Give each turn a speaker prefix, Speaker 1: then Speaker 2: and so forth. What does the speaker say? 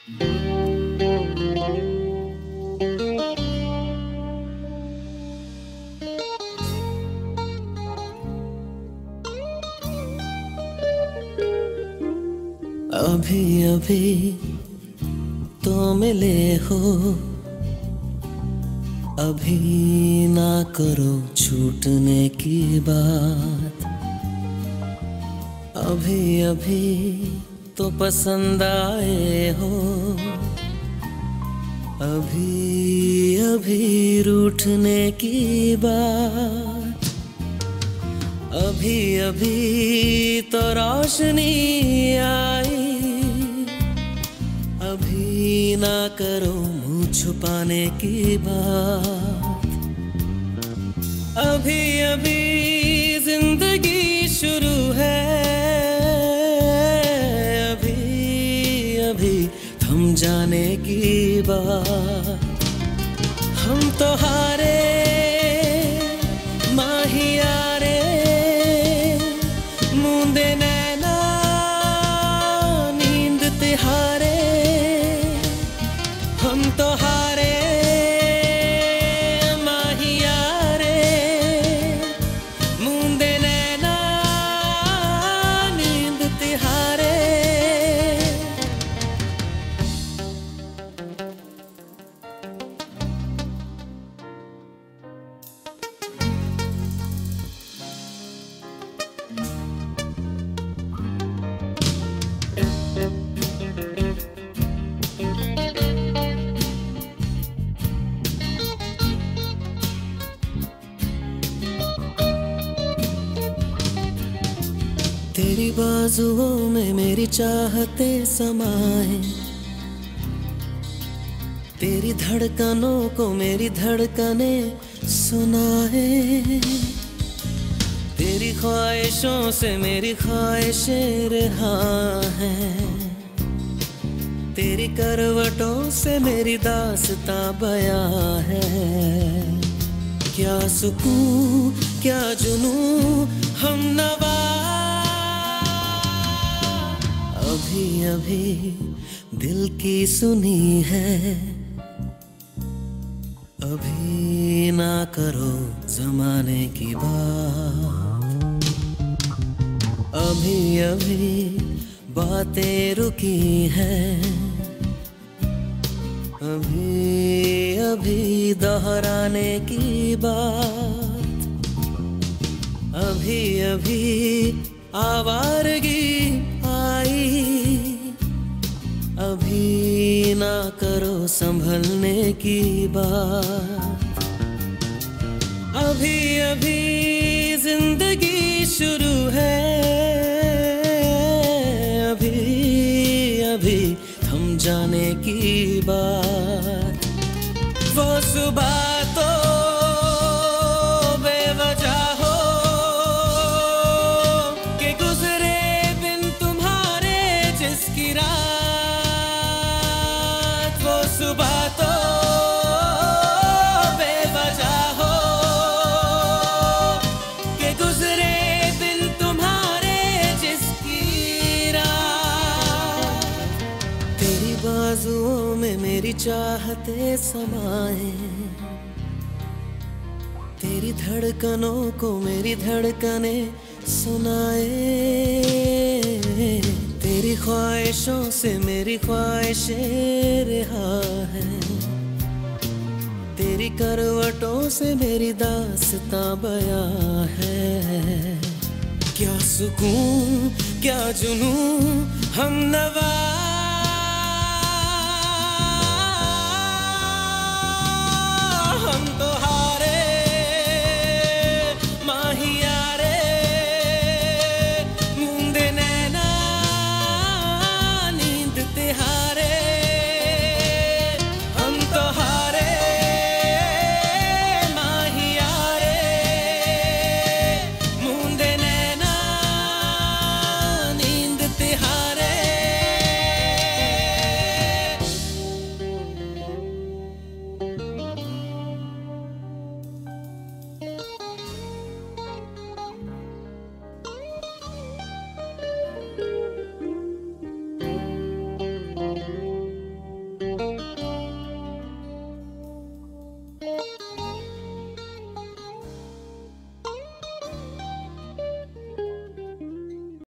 Speaker 1: अभी अभी तो मिले हो, अभी ना करो छूटने की बात। अभी अभी तो पसंद आए हो, अभी अभी रूठने की बात। अभी अभी तो रोशनी आई, अभी ना करो मुँह छुपाने की बात। अभी अभी जिंदगी शुरू है, अभी अभी थम जाने की बात। हम तो हारे माहियारे, मूंदे नैना नींद तिहारे। हम तो हारे माहियारे, मूंदे नैना नींद तिहारे। तेरी बाजुओं में मेरी चाहते समाए, तेरी धड़कनों को मेरी धड़कने सुनाए। तेरी ख्वाहिशों से मेरी ख्वाहिशें रिहा हैं, तेरी करवटों से मेरी दास्तां बयां है। क्या सुकून क्या जुनून हम नवा, अभी अभी दिल की सुनी है। अभी ना करो जमाने की बात, अभी अभी बातें रुकी हैं। अभी अभी दोहराने की बात, अभी अभी आवारगी आई। अभी ना करो संभलने की बात, अभी अभी जिंदगी शुरू है। अभी अभी थम जाने की बात। वो सुबह तो बेवजह हो के गुजरे बिन तुम्हारे जिसकी रात। वो सुबह तो बेवजह हो के गुजरे बिन तुम्हारे जिसकी रात। तेरी बाजुओं में मेरी चाहते समाए, तेरी धड़कनों को मेरी धड़कने सुनाए। तेरी ख्वाहिशों से मेरी ख्वाहिशें रिहा हैं, तेरी करवटों से मेरी दास्तां बयां है। क्या सुकून क्या जुनून हम नवा,